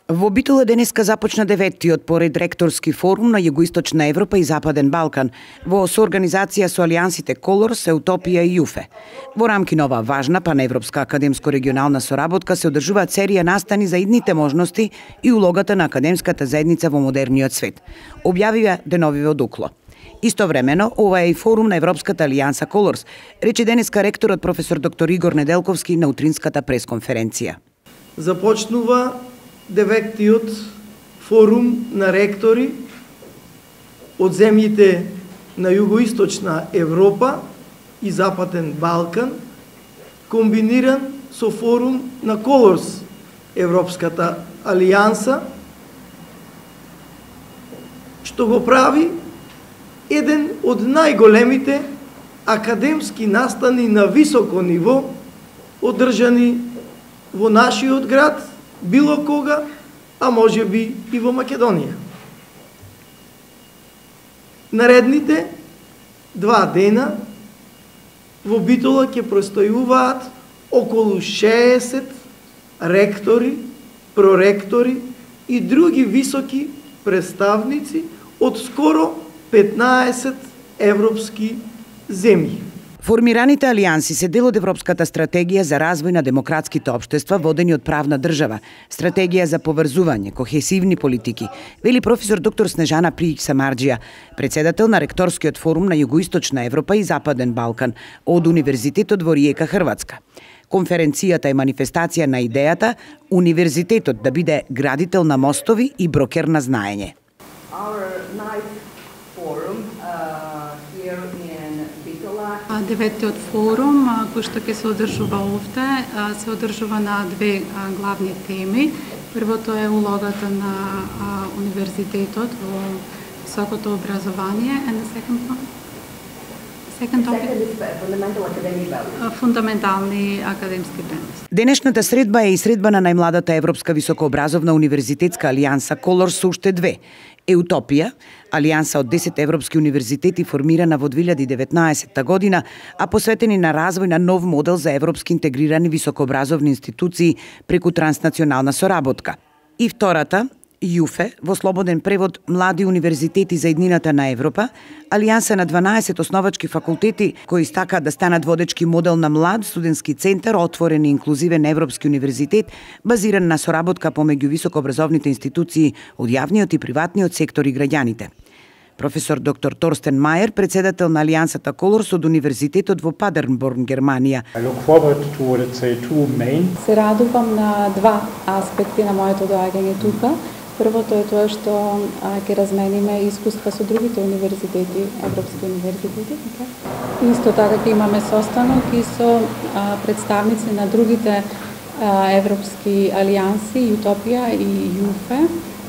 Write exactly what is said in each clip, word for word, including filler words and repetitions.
Во Битола денеска започна деветиот поред ректорски форум на Југоисточна Европа и Западен Балкан во соорганизација со алијансите Колорс, Еутопија и ЮФЕ. Во рамки на оваа важна паневропска академско-регионална соработка се одржуваат серија настани за идните можности и улогата на академската заедница во модерниот свет, објавија деновиве од Укло. Истовремено, ова е и форум на Европската алијанса Колорс, рече денеска ректорот професор доктор Игор Неделковски на утринската пресконференција. Започнува деветиот форум на ректори од земјите на Југоисточна Европа и Западен Балкан, комбиниран со форум на Колорс, Европската алијанса, што го прави еден од најголемите академски настани на високо ниво одржани во нашиот град, било кога, а може би и во Македонија. Наредните два дена во Битола ќе простојуваат околу шеесет ректори, проректори и други високи представници од скоро петнаесет европски земји. Формираните алијанси се дел од Европската стратегија за развој на демократските општества водени од правна држава, стратегија за поврзување, кохесивни политики, вели професор доктор Снежана Пријич-Самарџија, председател на ректорскиот форум на Југоисточна Европа и Западен Балкан од Универзитетот во Риека, Хрватска. Конференцијата е манифестација на идејата универзитетот да биде градител на мостови и брокер на знаење. Деветиот форум, кој што ќе се одржува овде, се одржува на две главни теми. Првото е улогата на универзитетот во високото образование, and the second one? Second topic? Фундаментални академски вредности. Денешната средба е и средба на најмладата Европска високообразовна универзитетска алијанса Колорс со уште две. Еутопија, алијанса од десет европски универзитети формирана во две илјади и деветнаесетта година, а посветени на развој на нов модел за европски интегрирани високообразовни институции преку транснационална соработка. И втората, ЮФЕ, во слободен превод Млади универзитети за иднината на Европа, алијанса на дванаесет основачки факултети кои истакаат да станат водечки модел на млад студентски центар, отворен и инклузивен европски универзитет, базиран на соработка помеѓу високообразовните институции од јавниот и приватниот сектор и граѓаните. Професор доктор Торстен Мајер, председател на алијансата Колорс од Универзитетот во Падерборн, Германија. Се радувам на два аспекти на моето доаѓање тука. Првото е тоа што ќе размениме искуства со другите универзитети, европски универзитети. Okay? Исто така ќе имаме состанок и со а, представници на другите а, европски алијанси, Еутопија и ЮФЕ,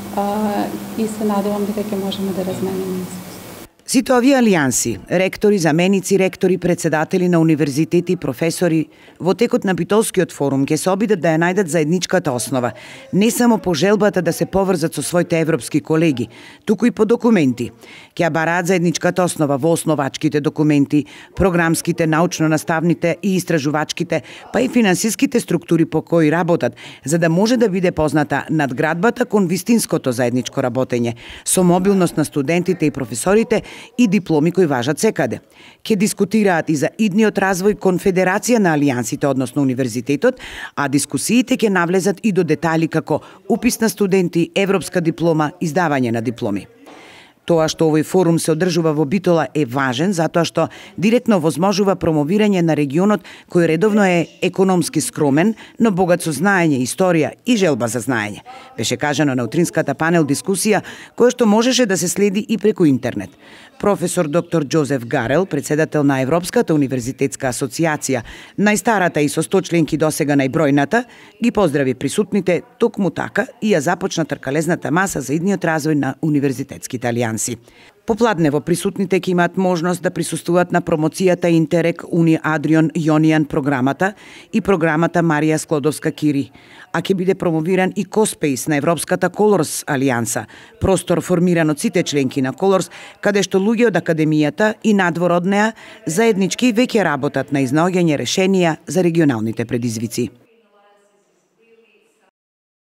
а, и се надевам дека ќе можеме да размениме искуства. Сите овие алијанси, ректори, заменици ректори, председатели на универзитети, професори, во текот на Битолскиот форум ќе се обидат да ја најдат заедничката основа, не само по желбата да се поврзат со своите европски колеги, туку и по документи. Ќе ја бараат заедничката основа во основачките документи, програмските, научно-наставните и истражувачките, па и финансиските структури по кои работат, за да може да биде позната надградбата кон вистинското заедничко работење, со мобилност на студентите и професорите и дипломи кои важат секаде. Ке дискутираат и за идниот развој конфедерација на алијансите, односно универзитетот, а дискусиите ќе навлезат и до детали како упис на студенти, европска диплома, издавање на дипломи. Тоа што овој форум се одржува во Битола е важен затоа што директно возможува промовирање на регионот кој редовно е економски скромен, но богат со знаење, историја и желба за знаење. Беше кажано на утринската панел дискусија која што можеше да се следи и преку интернет. Професор доктор Џозеф Гарел, председател на Европската универзитетска асоциација, најстарата и со сто членки досега најбројната, ги поздрави присутните токму така и ја започна тркалезната маса за идниот развој на универзитетските алијанси. Попладнево присутните ќе имаат можност да присуствуваат на промоцијата Интерек Уни Адрион Јонијан програмата и програмата Марија Склодовска-Кири, а ќе биде промовиран и Коспејс на Европската Колорс алијанса, простор формиран од сите членки на Колорс, каде што луѓе од академијата и надвор од неа заеднички веќе работат на изнаоѓање решенија за регионалните предизвици.